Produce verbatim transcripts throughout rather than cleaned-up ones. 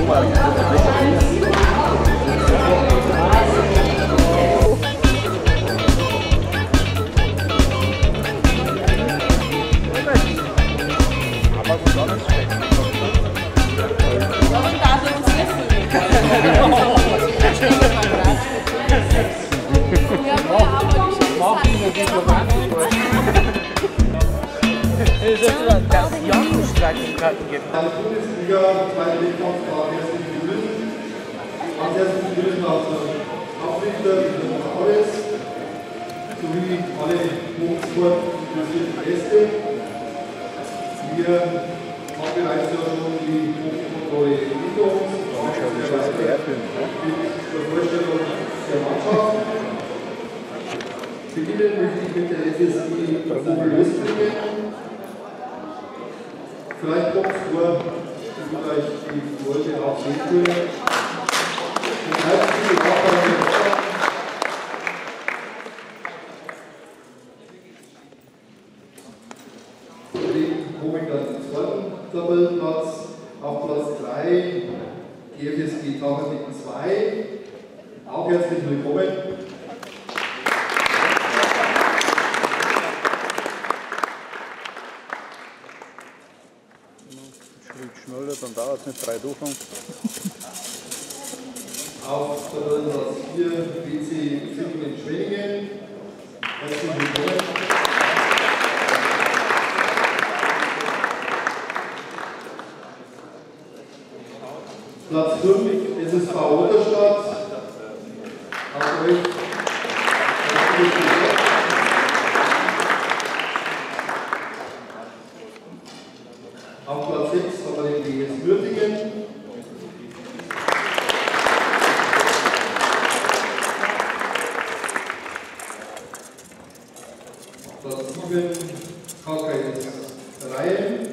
Eine Bundesliga, zweite Wettkampfbahn, herzlich begrüßen. Ganz herzlich begrüßen auch den Aufrichter, den Taures, sowie alle Hochsport-interessierten Gäste. Wir haben bereits ja schon die Hochkontrolle hinter uns. Mit der Vorstellung der Mannschaft. Beginnen möchte ich mit der F S G Vogel-Lösringen. Vielleicht kommt es vor, dass wir euch die Leute auch sehen können. Und herzlich willkommen. Kollegen kommen dann zum zweiten Tabellenplatz. Auf Platz drei G F S G Taucherdicken zwei. Auch herzlich willkommen. Schneller, dann dauert es nicht drei Wochen. Auf Tabellenplatz vier W C Villingen Schwenningen. Herzlich willkommen. Platz fünf S S V Otterstadt. Auf euch. Auf Platz sechs haben wir den G S Würtingen. Platz sieben K K S Rhein.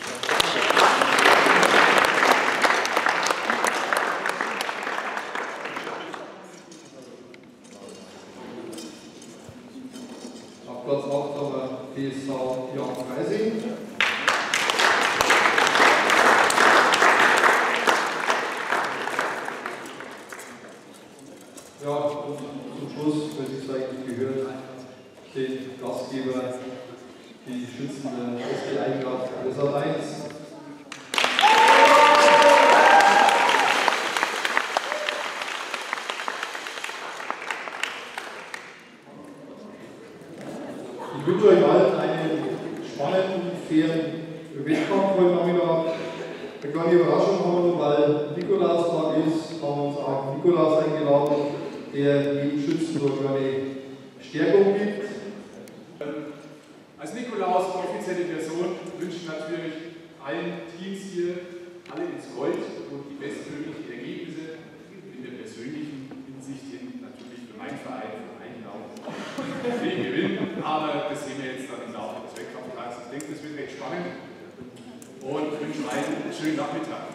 Auf Platz acht haben wir P S V Jan Freising. Ja, und zum Schluss, wenn es eigentlich gehört, den Gastgeber, die Schützen der S G Eintracht Sat eins. Ich wünsche euch allen einen spannenden, fairen Wettkampf heute Nachmittag. Eine kleine Überraschung haben wir noch, weil Nikolaustag ist, haben wir uns auch Nikolaus eingeladen, der jedem Schützen so eine Stärkung gibt. Als Nikolaus, offizielle Person, wünsche ich natürlich allen Teams hier alle ins Gold und die bestmöglichen Ergebnisse in der persönlichen Hinsicht hin, natürlich für meinen Verein, für meinen auch den gewinnen, aber das sehen wir jetzt dann im Laufe des Wettkampftags. Ich denke, das wird recht spannend und wünsche allen einen schönen Nachmittag.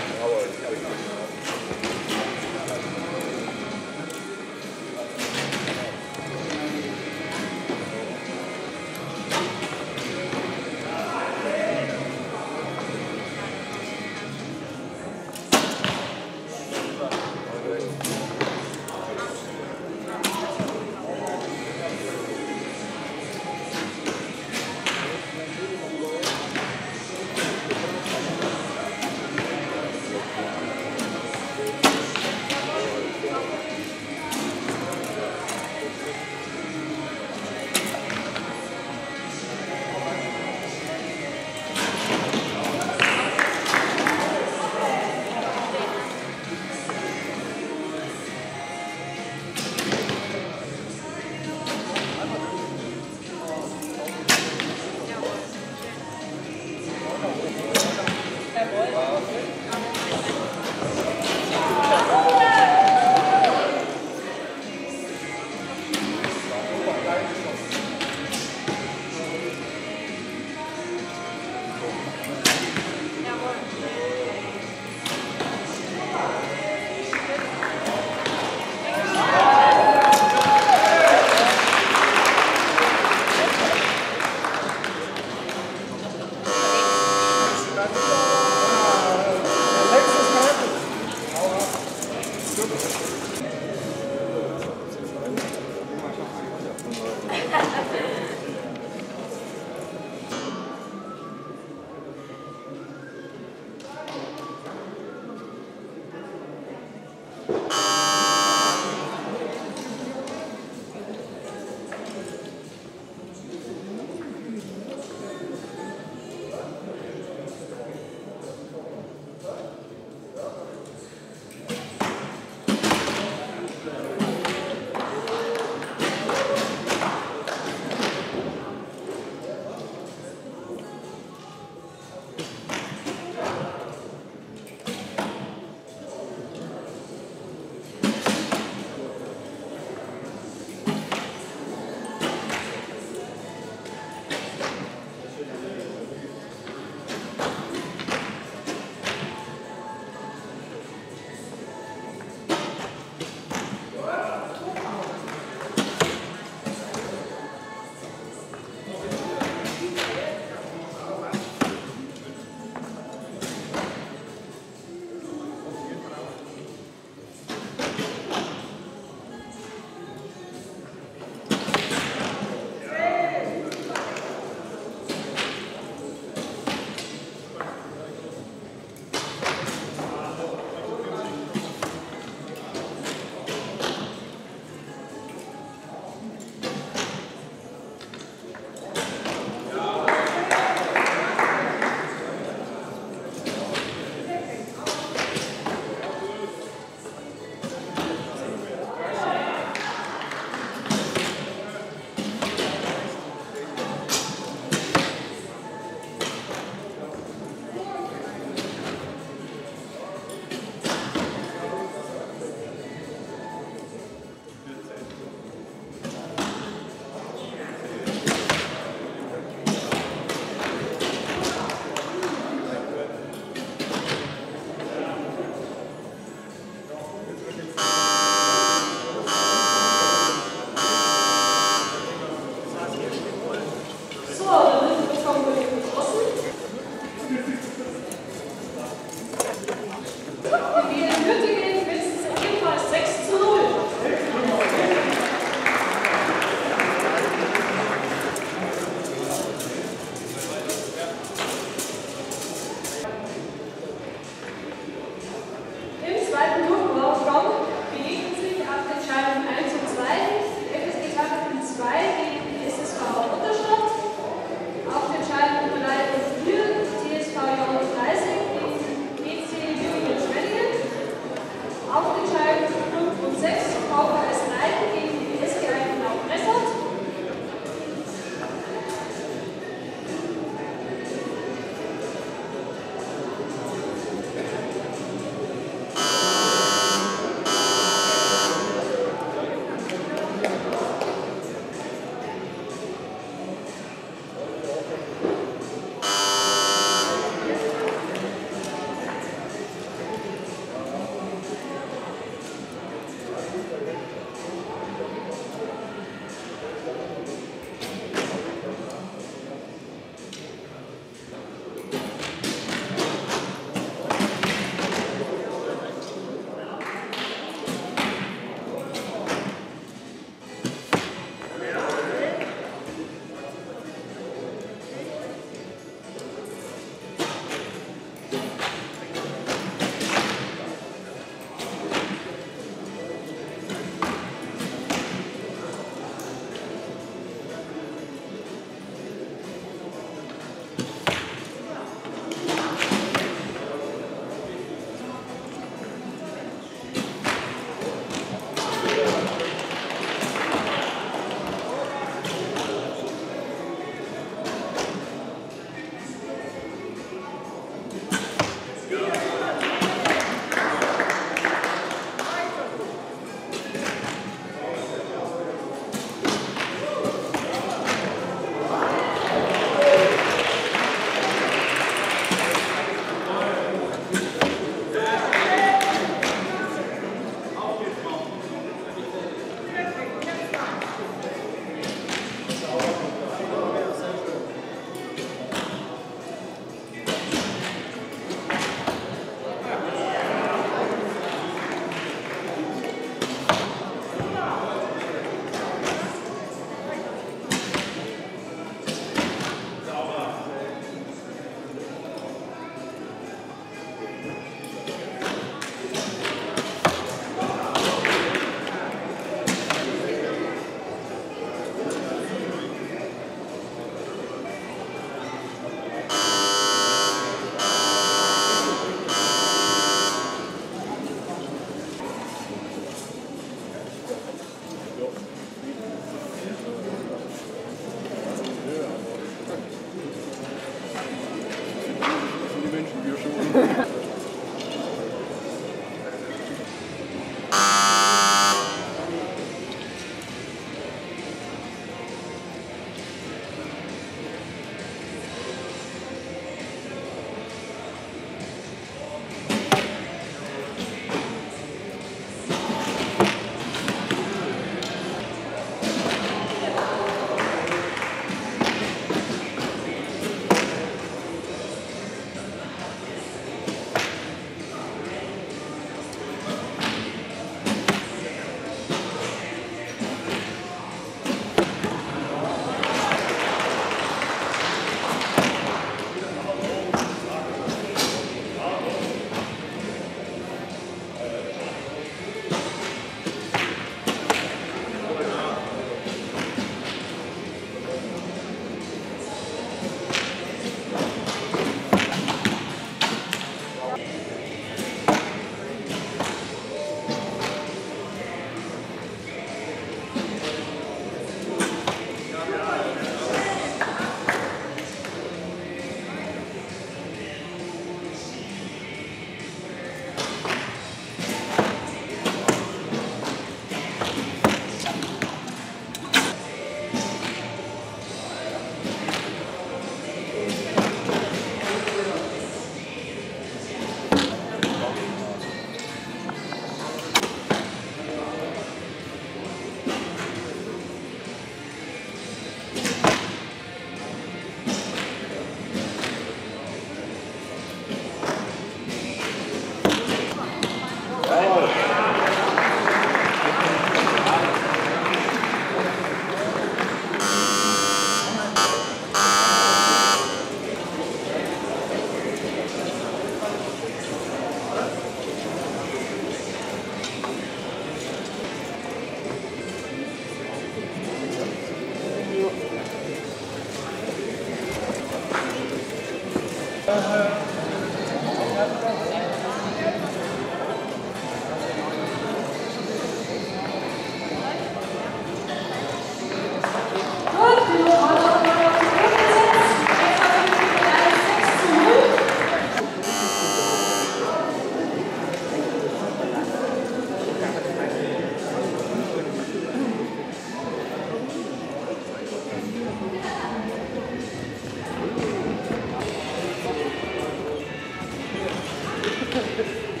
Danke.